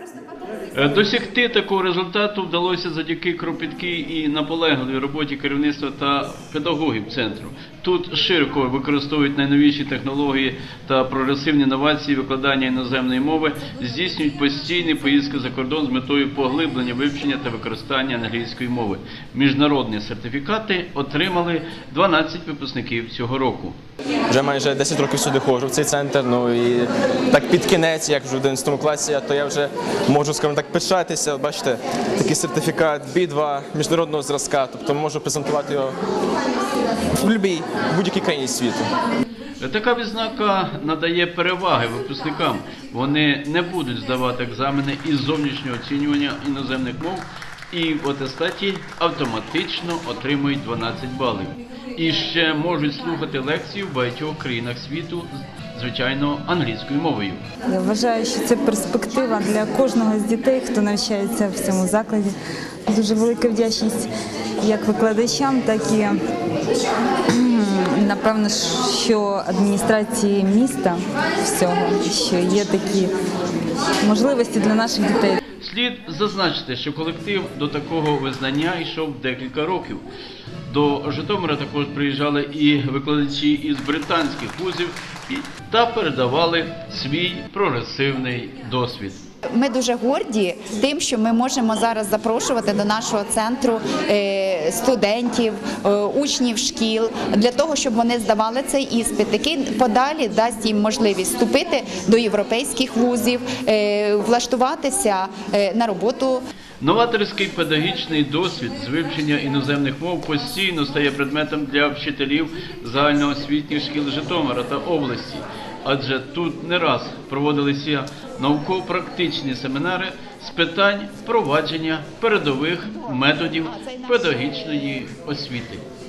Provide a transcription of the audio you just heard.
Досягти такого результату вдалося завдяки кропіткій і наполегливій роботі керівництва та педагогів центру. Тут широко використовують найновіші технології та прогресивні новації викладання іноземної мови, здійснюють постійні поїздки за кордон з метою поглиблення вивчення та використання англійської мови. Міжнародні сертифікати отримали 12 випускників цього року. Вже майже 10 років сюди ходжу в цей центр, ну і так під кінець, як вже в 11 класі, то я вже можу, скажімо так, пишатися. Бачите, такий сертифікат B2 міжнародного зразка, тобто можу презентувати його в будь-якій країні світу. Така відзнака надає переваги випускникам. Вони не будуть здавати екзамени із зовнішнього оцінювання іноземних мов і в атестаті автоматично отримують 12 балів. І ще можуть слухати лекції в багатьох країнах світу, звичайно, англійською мовою. Я вважаю, що це перспектива для кожного з дітей, хто навчається в цьому закладі. Дуже велика вдячність як викладачам, так і, напевно, що адміністрації міста всього, що є такі можливості для наших дітей. Слід зазначити, що колектив до такого визнання йшов декілька років. До Житомира також приїжджали і викладачі із британських вузів та передавали свій прогресивний досвід. Ми дуже горді тим, що ми можемо зараз запрошувати до нашого центру студентів, учнів шкіл, для того, щоб вони здавали цей іспит, який подалі дасть їм можливість вступити до європейських вузів, влаштуватися на роботу. Новаторський педагогічний досвід з вивчення іноземних мов постійно стає предметом для вчителів загальноосвітніх шкіл Житомира та області, адже тут не раз проводилися науково-практичні семінари з питань впровадження передових методів педагогічної освіти.